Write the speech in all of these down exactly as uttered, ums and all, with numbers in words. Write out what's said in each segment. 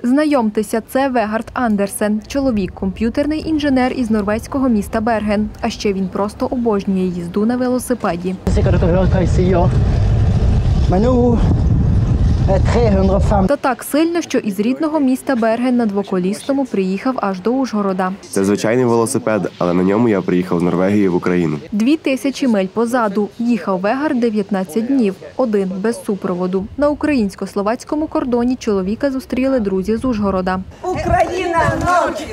Знайомтеся, це Вегард Андерсен. Чоловік – комп'ютерний інженер із норвезького міста Берген. А ще він просто обожнює їзду на велосипеді. Та так сильно, що із рідного міста Берген на двоколісному приїхав аж до Ужгорода. Це звичайний велосипед, але на ньому я приїхав з Норвегії в Україну. Дві тисячі миль позаду. Їхав Вегард дев'ятнадцять днів. Один, без супроводу. На українсько-словацькому кордоні чоловіка зустріли друзі з Ужгорода. Україна ночі!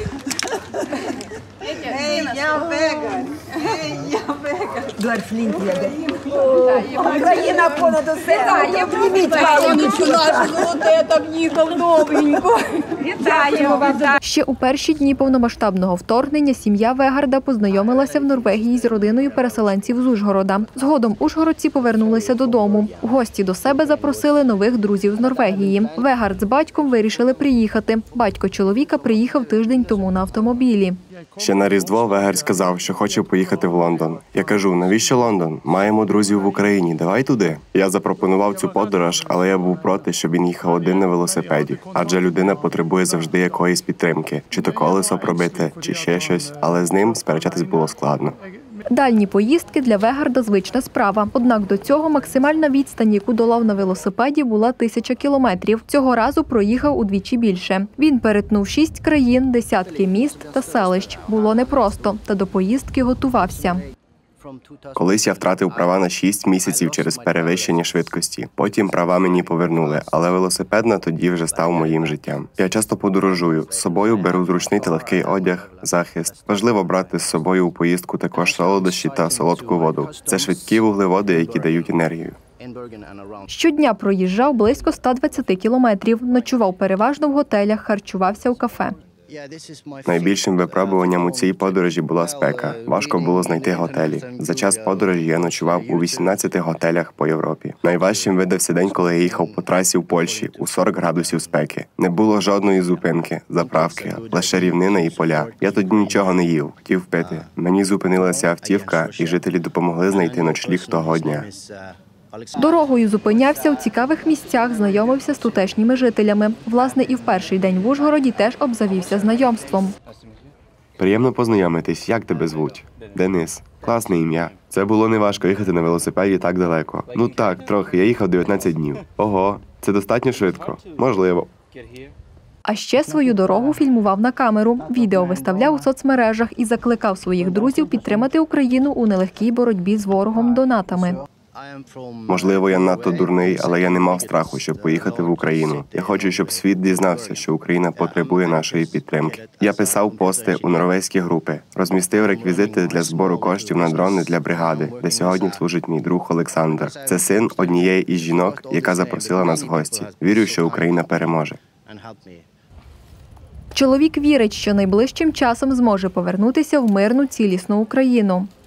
Ей, я Вегард! Ей, я Вегард! Дуарфлінт яде. Україна понад усе! Я приміть палоничу нашу золоте, так їхав новенько! Вітаємо вас! Ще у перші дні повномасштабного вторгнення сім'я Вегарда познайомилася в Норвегії з родиною переселенців з Ужгорода. Згодом ужгородці повернулися додому. В гості до себе запросили нових друзів з Норвегії. Вегард з батьком вирішили приїхати. Батько чоловіка приїхав тиждень тому на автомобілі. Ще на Різдво Вегард сказав, що хоче поїхати в Лондон. Я кажу, навіщо Лондон? Маємо друзів в Україні, давай туди. Я запропонував цю подорож, але я був проти, щоб він їхав один на велосипеді. Адже людина потребує завжди якоїсь підтримки. Чи то колесо пробити, чи ще щось. Але з ним сперечатись було складно. Дальні поїздки для Вегарда – звична справа. Однак до цього максимальна відстань, яку долав на велосипеді, була тисяча кілометрів. Цього разу проїхав удвічі більше. Він перетнув шість країн, десятки міст та селищ. Було непросто, та до поїздки готувався. Колись я втратив права на шість місяців через перевищення швидкості. Потім права мені повернули, але велосипед на тоді вже став моїм життям. Я часто подорожую. З собою беру зручний та легкий одяг, захист. Важливо брати з собою у поїздку також солодощі та солодку воду. Це швидкі вуглеводи, які дають енергію. Щодня проїжджав близько ста двадцяти кілометрів. Ночував переважно в готелях, харчувався у кафе. Найбільшим випробуванням у цій подорожі була спека. Важко було знайти готелі. За час подорожі я ночував у вісімнадцяти готелях по Європі. Найважчим видався день, коли я їхав по трасі в Польщі у сорок градусів спеки. Не було жодної зупинки, заправки, лише рівнина і поля. Я тоді нічого не їв, хотів пити. Мені зупинилася автівка, і жителі допомогли знайти ночліг того дня. Дорогою зупинявся у цікавих місцях, знайомився з тутешніми жителями. Власне, і в перший день в Ужгороді теж обзавівся знайомством. Приємно познайомитись. Як тебе звуть? Денис. Класне ім'я. Це було неважко їхати на велосипеді так далеко. Ну так, трохи. Я їхав дев'ятнадцять днів. Ого, це достатньо швидко. Можливо. А ще свою дорогу фільмував на камеру. Відео виставляв у соцмережах і закликав своїх друзів підтримати Україну у нелегкій боротьбі з ворогом донатами. Можливо, я надто дурний, але я не мав страху, щоб поїхати в Україну. Я хочу, щоб світ дізнався, що Україна потребує нашої підтримки. Я писав пости у норвезькі групи, розмістив реквізити для збору коштів на дрони для бригади, де сьогодні служить мій друг Олександр. Це син однієї із жінок, яка запросила нас в гості. Вірю, що Україна переможе. Чоловік вірить, що найближчим часом зможе повернутися в мирну цілісну Україну.